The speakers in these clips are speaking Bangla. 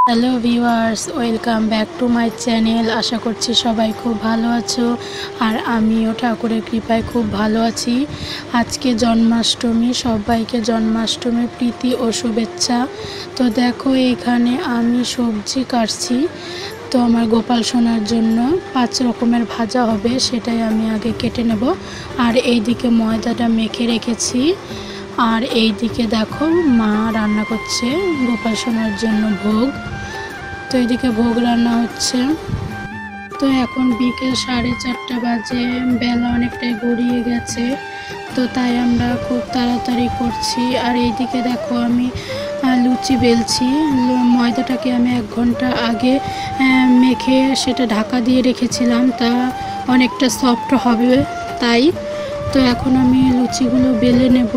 Hello viewers, welcome back to my channel. আশা করছি সবাই খুব ভালো আছো, আর আমিও ঠাকুরের কৃপায় খুব ভালো আছি। আজকে জন্মাষ্টমী, সবাইকে জন্মাষ্টমীর প্রীতি ও শুভেচ্ছা। তো দেখো, এখানে আমি সবজি কাটছি। তো আমার গোপাল সোনার জন্য 5 রকমের ভাজা হবে, সেটাই আমি আগে কেটে নেব। আর এইদিকে ময়দাটা মেখে রেখেছি। আর এই দিকে দেখো, মা রান্না করছে গোপাল সোনার জন্য ভোগ। তো এইদিকে ভোগ রান্না হচ্ছে। তো এখন বিকেল 4:30 বাজে, বেলা অনেকটাই গড়িয়ে গেছে। তো তাই আমরা খুব তাড়াতাড়ি করছি। আর এইদিকে দেখো, আমি লুচি বেলছি। ময়দাটাকে আমি 1 ঘন্টা আগে মেখে সেটা ঢাকা দিয়ে রেখেছিলাম, তা অনেকটা সফট হবে তাই। তো এখন আমি লুচিগুলো বেলে নেব।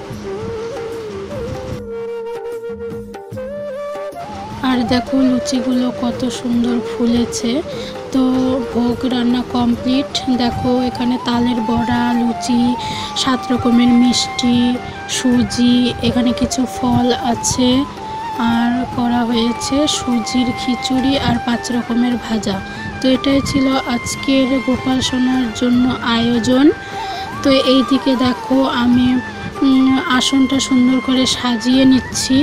আর দেখো, লুচিগুলো কত সুন্দর ফুলেছে। তো ভোগ রান্না কমপ্লিট। দেখো, এখানে তালের বড়া, লুচি, 7 রকমের মিষ্টি, সুজি, এখানে কিছু ফল আছে। আর করা হয়েছে সুজির খিচুড়ি আর 5 রকমের ভাজা। তো এটাই ছিল আজকের গোপাল সোনার জন্য আয়োজন। তো এই দিকে দেখো, আমি আসনটা সুন্দর করে সাজিয়ে নিচ্ছি।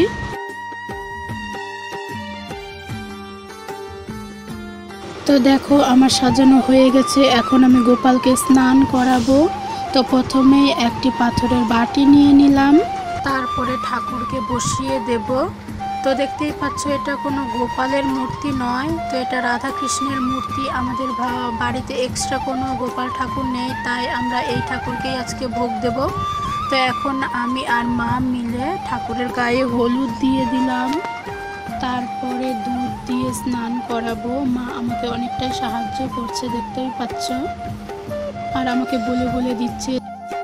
তো দেখো, আমার সাজানো হয়ে গেছে। এখন আমি গোপালকে স্নান করাবো। তো প্রথমেই একটি পাথরের বাটি নিয়ে নিলাম, তারপরে ঠাকুরকে বসিয়ে দেব। তো দেখতেই পাচ্ছ, এটা কোনো গোপালের মূর্তি নয়, তো এটা রাধা কৃষ্ণের মূর্তি। আমাদের বাড়িতে এক্সট্রা কোনো গোপাল ঠাকুর নেই, তাই আমরা এই ঠাকুরকেই আজকে ভোগ দেব। তো এখন আমি আর মা মিলে ঠাকুরের গায়ে হলুদ দিয়ে দিলাম, তারপরে দুধ দিয়ে স্নান করাবো। মা আমাকে অনেকটাই সাহায্য করছে, দেখতেই পাচ্ছ। আর আমাকে বলে বলে দিচ্ছে।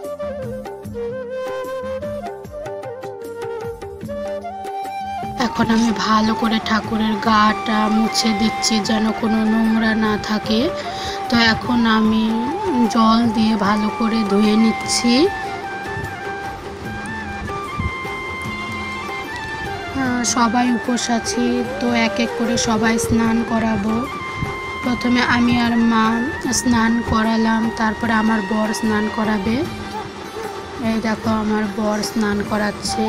এখন আমি ভালো করে ঠাকুরের গাটা মুছে দিচ্ছি, যেন কোনো নোংরা না থাকে। তো এখন আমি জল দিয়ে ভালো করে ধুয়ে নিচ্ছি। সবাই উপোস আছি, তো এক এক করে সবাই স্নান করাবো। প্রথমে আমি আর মা স্নান করালাম, তারপরে আমার বর স্নান করাবে। এই দেখো, আমার বর স্নান করাচ্ছে।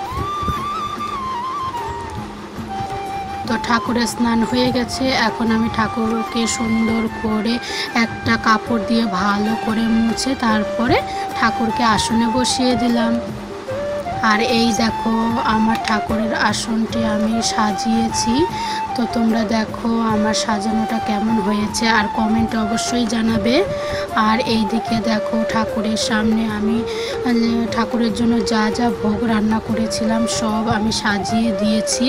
তো ঠাকুরের স্নান হয়ে গেছে। এখন আমি ঠাকুরকে সুন্দর করে একটা কাপড় দিয়ে ভালো করে মুছে তারপরে ঠাকুরকে আসনে বসিয়ে দিলাম। আর এই দেখো, আমার ঠাকুরের আসনটি আমি সাজিয়েছি। তো তোমরা দেখো আমার সাজানোটা কেমন হয়েছে, আর কমেন্টে অবশ্যই জানাবে। আর এই দিকে দেখো, ঠাকুরের সামনে আমি ঠাকুরের জন্য যা যা ভোগ রান্না করেছিলাম সব আমি সাজিয়ে দিয়েছি।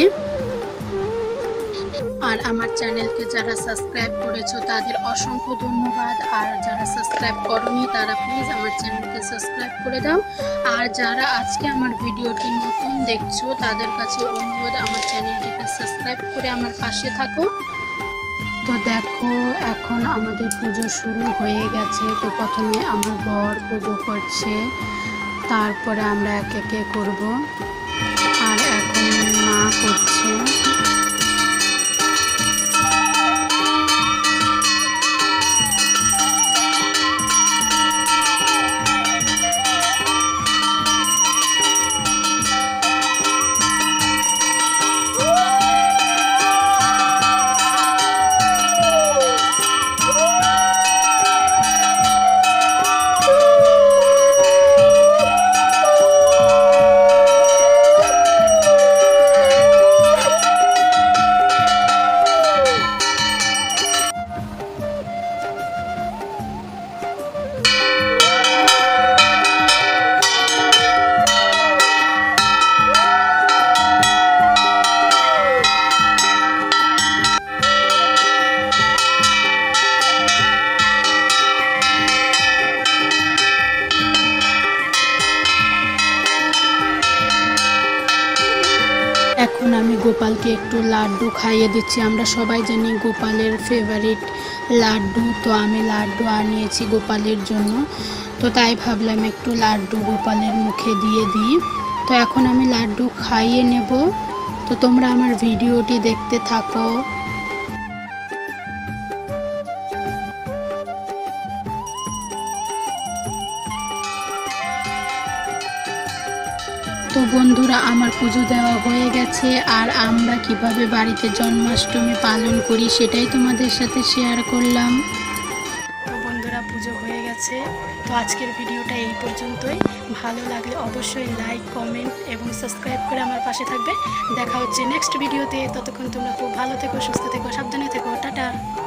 আর আমার চ্যানেলকে যারা সাবস্ক্রাইব করেছো তাদের অসংখ্য ধন্যবাদ। আর যারা সাবস্ক্রাইব করোনি তারা প্লিজ আমার চ্যানেলকে সাবস্ক্রাইব করে দাও। আর যারা আজকে আমার ভিডিওটি নতুন দেখছো তাদের কাছে অনুরোধ, আমার চ্যানেলটিকে সাবস্ক্রাইব করে আমার পাশে থাকো। তো দেখো, এখন আমাদের পুজো শুরু হয়ে গেছে। তো প্রথমে আমার বর পুজো করছে, তারপরে আমরা একে একে করব। আর এখন মা করছে। এখন আমি গোপালকে একটু লাড্ডু খাইয়ে দিচ্ছি। আমরা সবাই জানি গোপালের ফেভারিট লাড্ডু। তো আমি লাড্ডু আনিয়েছি গোপালের জন্য, তো তাই ভাবলাম একটু লাড্ডু গোপালের মুখে দিয়ে দিই। তো এখন আমি লাড্ডু খাইয়ে নেব। তো তোমরা আমার ভিডিওটি দেখতে থাকো। তো বন্ধুরা, আমার পুজো দেওয়া হয়ে গেছে, আর আমরা কিভাবে বাড়িতে জন্মাষ্টমী পালন করি সেটাই তোমাদের সাথে শেয়ার করলাম। তো বন্ধুরা, পুজো হয়ে গেছে। তো আজকের ভিডিওটা এই পর্যন্তই। ভালো লাগলে অবশ্যই লাইক, কমেন্ট এবং সাবস্ক্রাইব করে আমার পাশে থাকবে। দেখা হচ্ছে নেক্সট ভিডিওতে। ততক্ষণ তোমরা খুব ভালো থেকো, সুস্থ থেকো, সাবধানে থেকো। টাটা।